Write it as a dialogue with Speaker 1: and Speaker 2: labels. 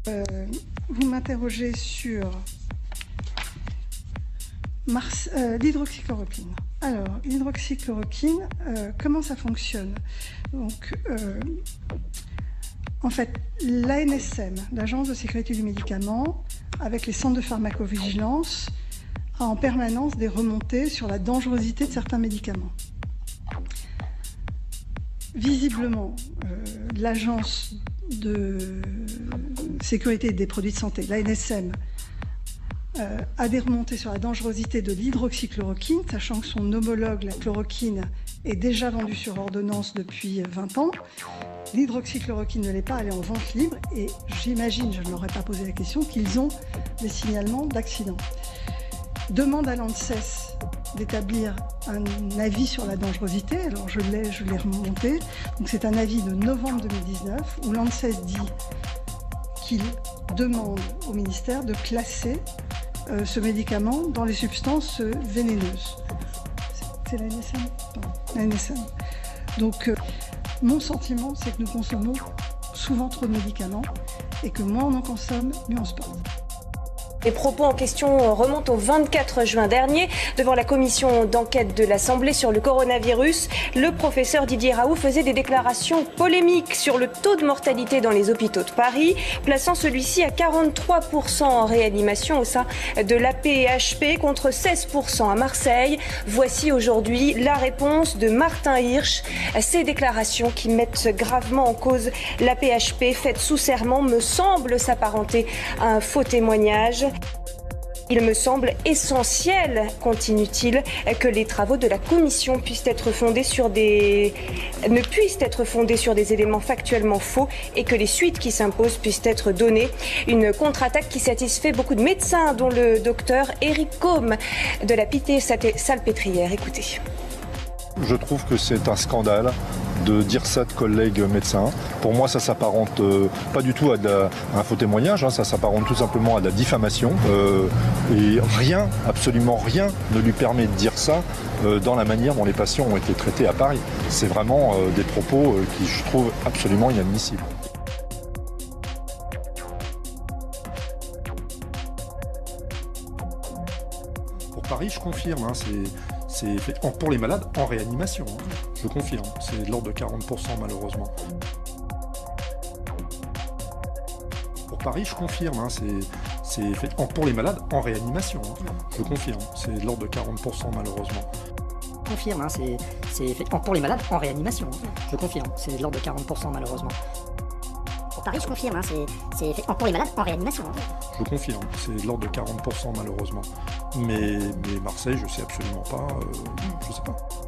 Speaker 1: Vous m'interrogez sur l'hydroxychloroquine. Alors, l'hydroxychloroquine, comment ça fonctionne? Donc, en fait, l'ANSM, l'Agence de sécurité du médicament, avec les centres de pharmacovigilance, a en permanence des remontées sur la dangerosité de certains médicaments. Visiblement, l'Agence de sécurité des produits de santé, l'ANSM, a des remontées sur la dangerosité de l'hydroxychloroquine, sachant que son homologue, la chloroquine, est déjà vendue sur ordonnance depuis 20 ans. L'hydroxychloroquine ne l'est pas, elle est en vente libre et j'imagine, je ne leur ai pas posé la question, qu'ils ont des signalements d'accidents. Demande à l'ANSES d'établir un avis sur la dangerosité, alors je l'ai remonté, donc c'est un avis de novembre 2019 où l'ANSES dit qu'il demande au ministère de classer ce médicament dans les substances vénéneuses. C'est l'ANSM ? L'ANSM. Donc, mon sentiment, c'est que nous consommons souvent trop de médicaments et que moins on en consomme, mieux on se porte.
Speaker 2: Les propos en question remontent au 24 juin dernier. Devant la commission d'enquête de l'Assemblée sur le coronavirus, le professeur Didier Raoult faisait des déclarations polémiques sur le taux de mortalité dans les hôpitaux de Paris, plaçant celui-ci à 43% en réanimation au sein de l'AP-HP contre 16% à Marseille. Voici aujourd'hui la réponse de Martin Hirsch. Ces déclarations qui mettent gravement en cause l'AP-HP faite sous serment me semblent s'apparenter à un faux témoignage. Il me semble essentiel, continue-t-il, que les travaux de la commission ne puissent être fondés sur des éléments factuellement faux et que les suites qui s'imposent puissent être données. Une contre-attaque qui satisfait beaucoup de médecins, dont le docteur Éric Côme de la Pitié-Salpêtrière. Écoutez.
Speaker 3: Je trouve que c'est un scandale de dire ça de collègues médecins. Pour moi, ça s'apparente pas du tout à un faux témoignage, ça s'apparente tout simplement à de la diffamation. Et rien, absolument rien, ne lui permet de dire ça dans la manière dont les patients ont été traités à Paris. C'est vraiment des propos qui, je trouve, absolument inadmissibles. Pour Paris, je confirme, c'est fait pour les malades en réanimation, je confirme, c'est de l'ordre de 40% malheureusement. Pour Paris, je confirme, c'est fait pour les malades en réanimation, je confirme, c'est de l'ordre de 40% malheureusement.
Speaker 4: Confirme, c'est fait pour les malades en réanimation, je confirme, c'est de l'ordre de 40% malheureusement. Pour Paris, je confirme, c'est fait pour les malades en réanimation.
Speaker 3: Je confirme, c'est de l'ordre de 40% malheureusement. Mais Marseille, je sais absolument pas, je sais pas.